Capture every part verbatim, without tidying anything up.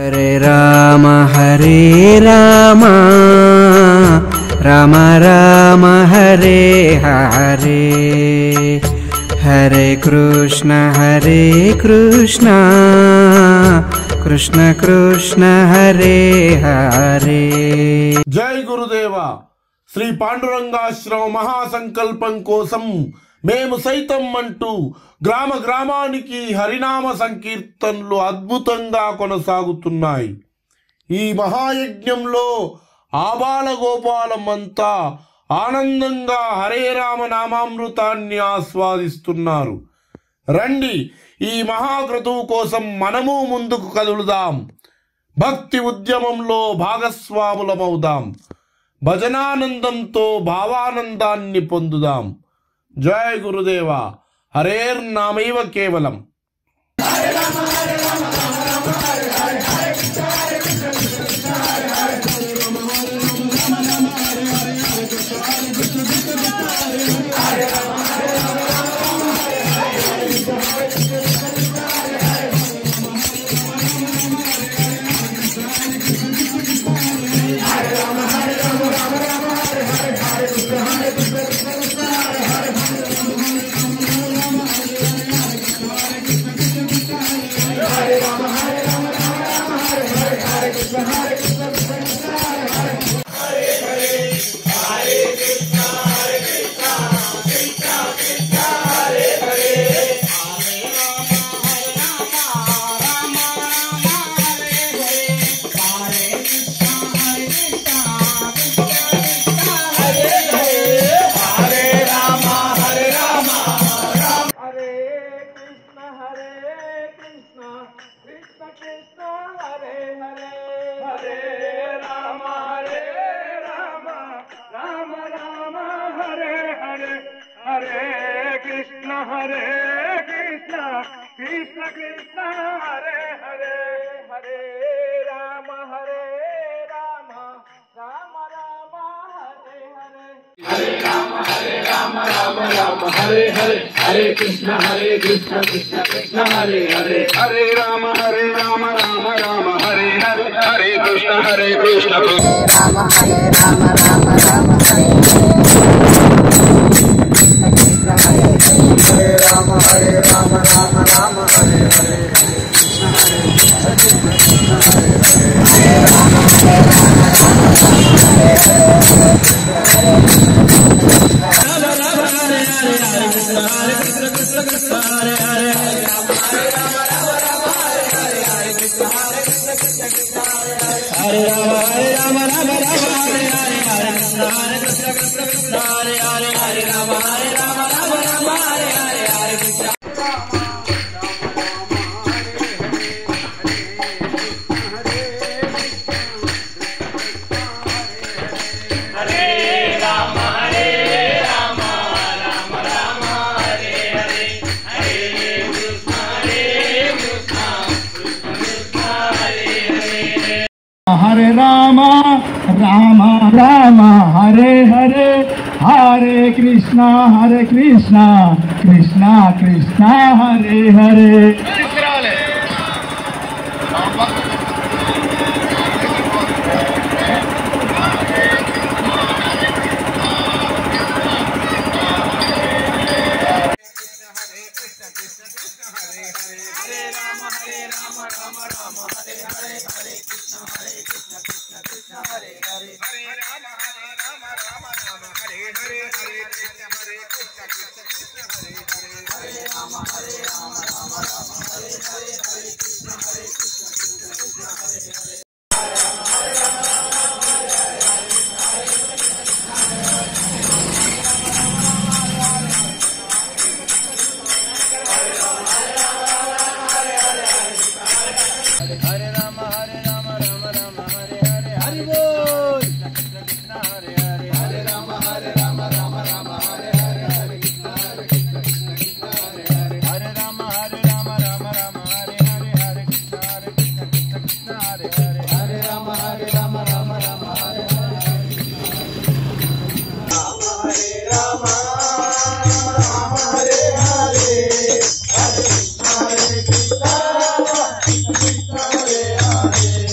हरे राम हरे राम राम राम हरे हरे हरे कृष्ण हरे कृष्ण कृष्ण कृष्ण हरे हरे। जय गुरुदेवा। శ్రీ పాండురంగాశ్రమ మహాసంకల్పం కోసం మేము సైతం అంటూ గ్రామ గ్రామానికి హరినామ సంకీర్తనలు అద్భుతంగా కొనసాగుతున్నాయి। ఈ మహాయజ్ఞంలో ఆబాల గోపాలమంతా ఆనందంగా హరే రామ నామామృతాన్ని ఆస్వాదిస్తున్నారు। రండి, ఈ మహాక్రతువు కోసం మనము ముందుకు కదులుదాం, భక్తి ఉద్యమంలో భాగస్వాములమవుదాం, భజనానందంతో భావానందాన్ని పొందుదాం। జయ గురుదేవా। హరేర్నామైవ కేవలం। हरे कृष्ण हरे कृष्ण कृष्ण कृष्ण हरे हरे हरे राम हरे राम राम राम हरे हरे हरे राम हरे राम राम राम हरे हरे हरे कृष्ण हरे कृष्ण कृष्ण कृष्ण हरे हरे हरे राम हरे राम राम राम हरे हरे हरे कृष्ण हरे कृष्ण राम हरे राम राम राम हरे हरे राम हरे राम राम राम हरे हरे कृष्ण हरे कृष्ण हरे हरे राम हरे राम राम हरे हरे कृष्ण हरे कृष्ण कृष्ण कृष्ण हरे हरे राम हरे राम राम राम हरे हरे हरे कृष्ण हरे कृष्ण कृष्ण कृष्ण हरे हरे राम हरे राम राम राम हरे हरे हरे कृष्ण हरे कृष्ण कृष्ण कृष्ण हरे हरे हरे राम हरे राम राम राम हरे हरे हरे कृष्ण हरे राम राम राम हरे हरे हरे कृष्णा हरे कृष्णा कृष्णा कृष्णा हरे हरे Hare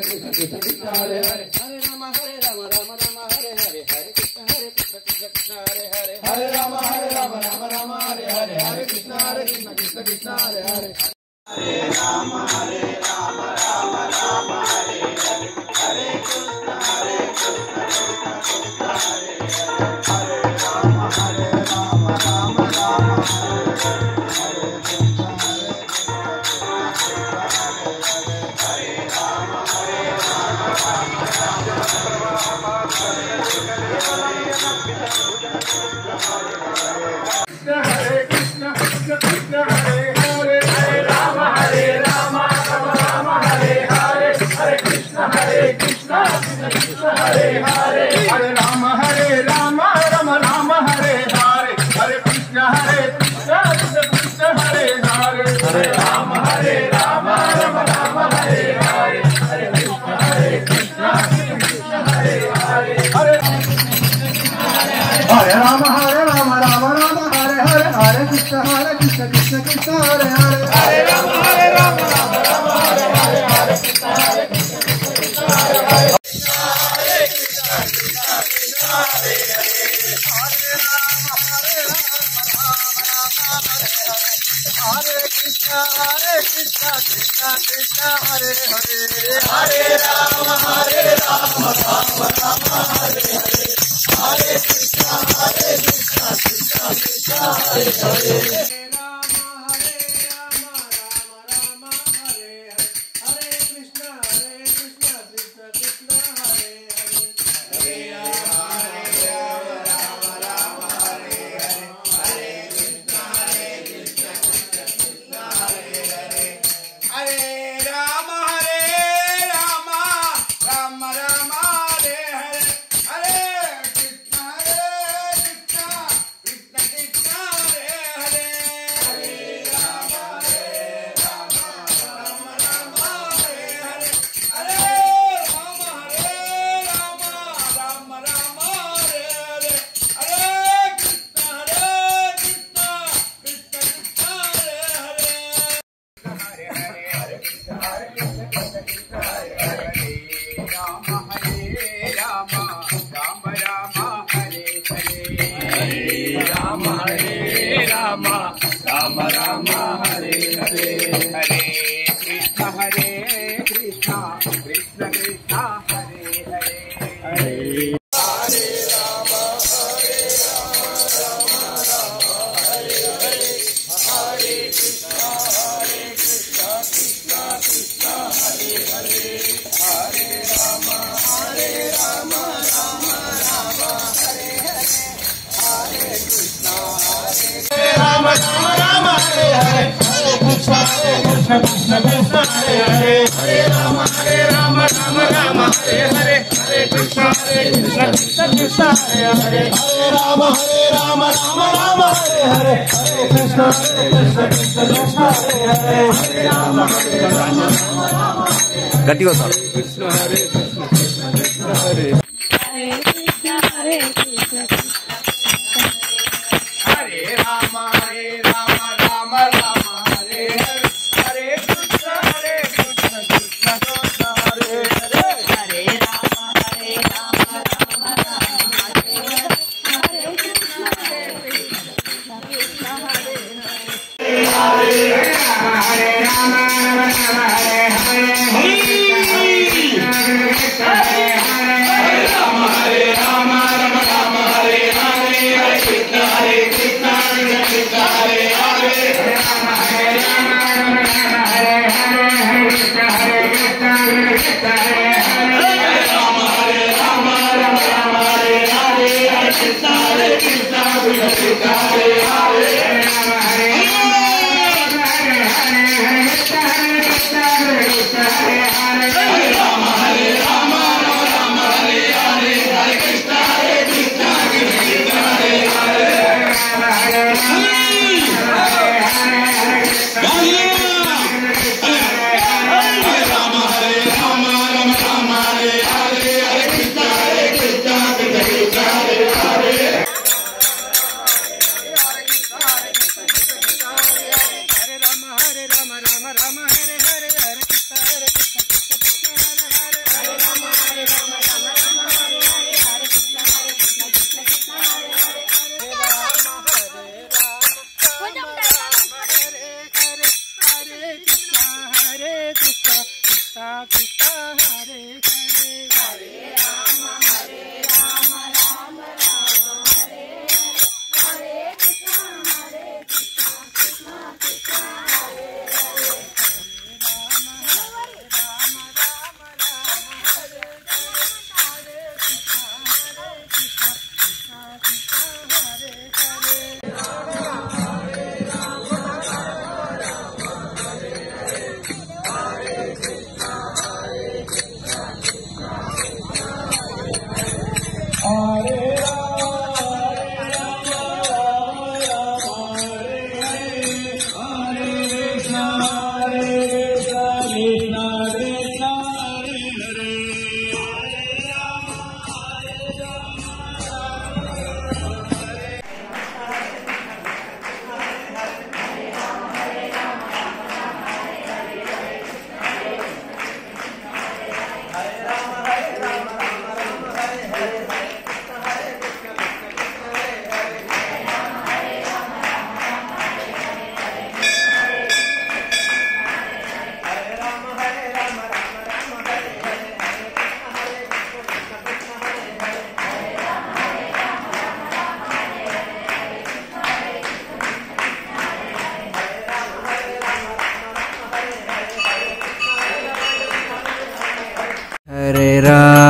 గట్టిగా సార్ Hare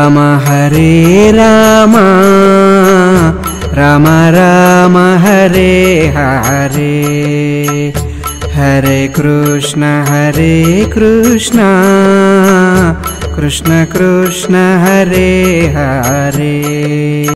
राम हरे राम राम राम हरे हरे हरे कृष्ण हरे कृष्ण कृष्ण कृष्ण हरे हरे।